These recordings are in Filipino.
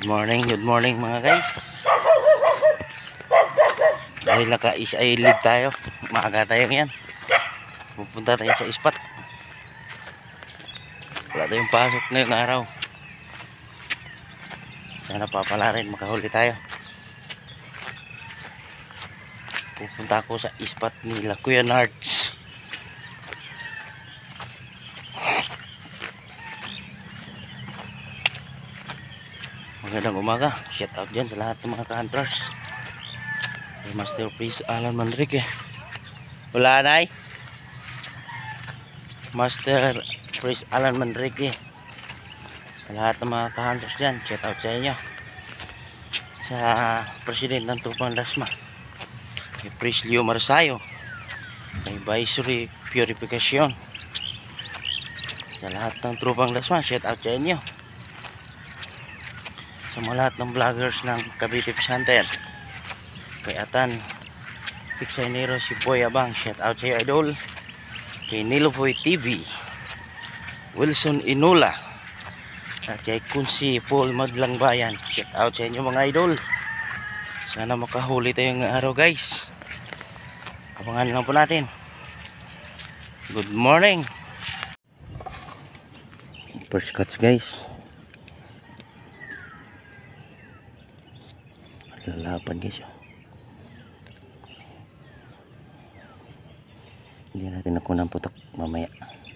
Good morning mga guys. Dahil naka-is-island tayo, maaga tayo ngayon. Pupunta tayo sa spot. Wala tayong pasok ngayong araw. Sana papala rin makahuli tayo. Pupunta ako sa spot nila Kuya Nards. Magandang umaga. Shout out dyan sa lahat ng mga ka-hunters. Master Prince Alan Manrique. Wala na Master Prince Alan Manrique. Sa lahat ng mga ka-hunters dyan, shout out sa inyo. Sa President ng Tupang Lasma, kay Prince Leo Marsayo, kay Visory Purification. Sa lahat ng Tupang Lasma, shout out sa inyo. Sa mga lahat ng vloggers ng Cavite Fish Hunter, kay Atan Pixainero, si Boy Abang, shout out sa iyo idol. Kay Nilovoy TV, Wilson Inula, at kay Kunsi Paul Madlang Bayan, shout out sa inyo mga idol. Sana makahuli tayo ng araw guys. Abangan lang po natin. Good morning. First catch guys. Lalapan guys. Hindi natin ako ng putok mamaya.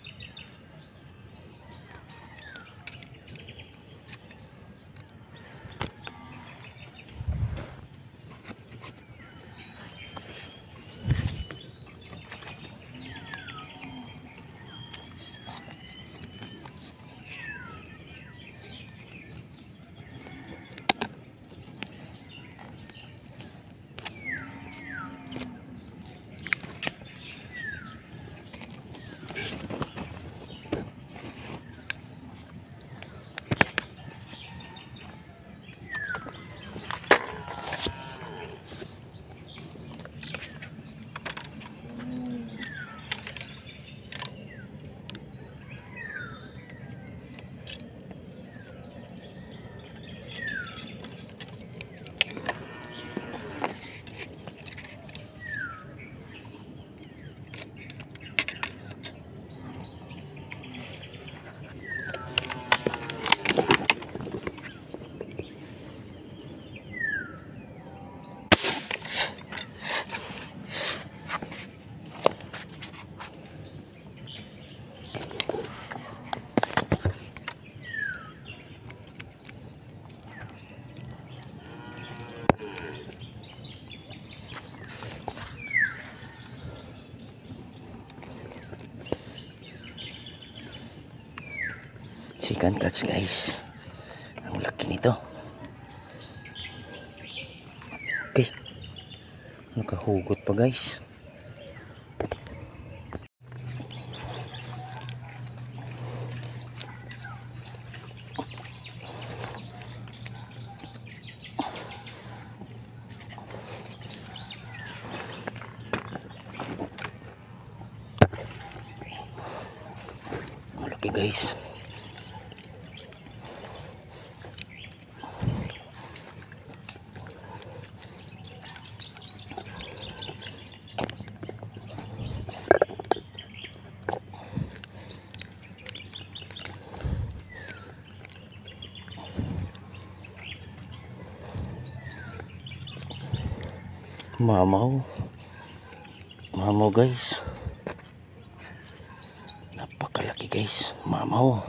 Second catch guys. Ang laki nito. Okay. Nakahugot pa guys. Malaki guys. Mamaw guys, napakalaki guys, mamaw.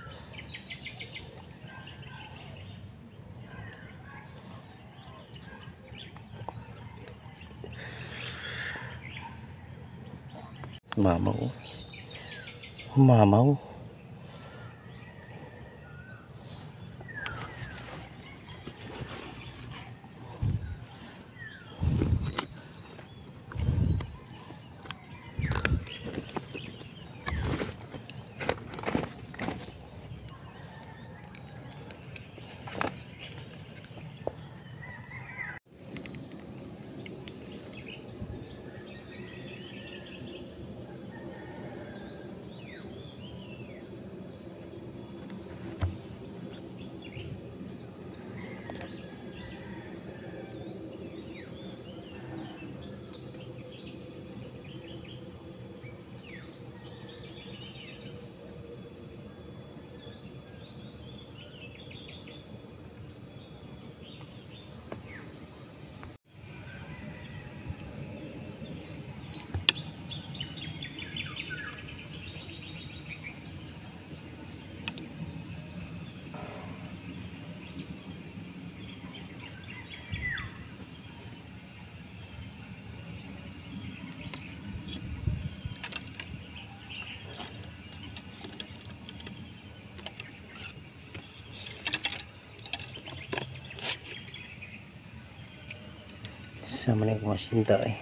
Mamaw. Sama na yung kumasinta eh.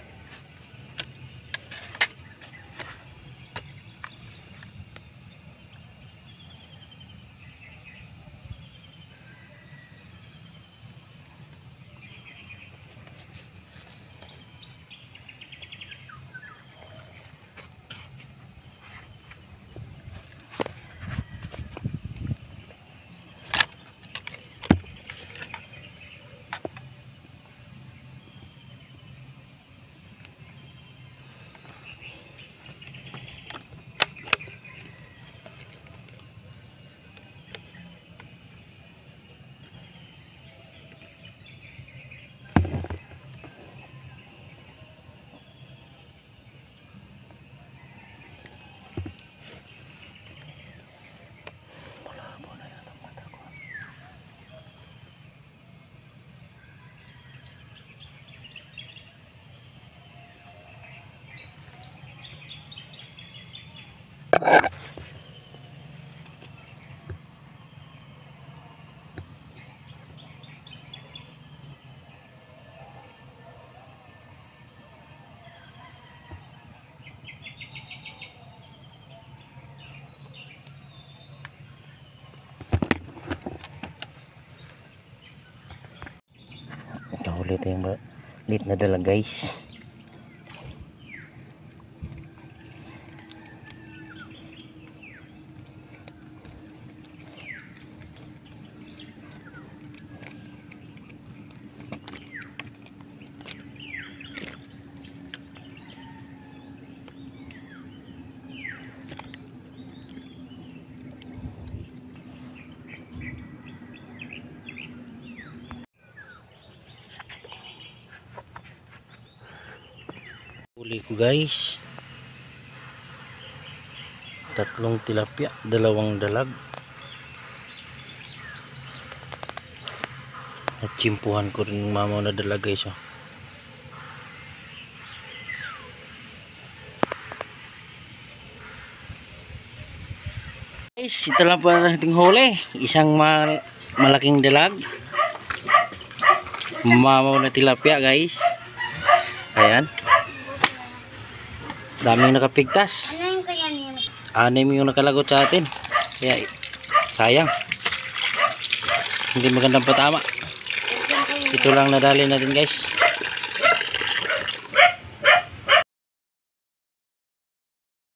Nakahuli tayong lit na dala guys. Huli ko guys, 3 tilapia, 2 dalag at chimpuhan ko rin yung mamaw na dalag guys. Guys, ito lang po ang ating huli, isang malaking dalag, mamaw na tilapia guys. Ayan, daming nakapigtas. Ano yung kaya niya? 6 yung nakalagot sa atin. Kaya sayang. Hindi magandang patama. Ito lang nadali natin guys.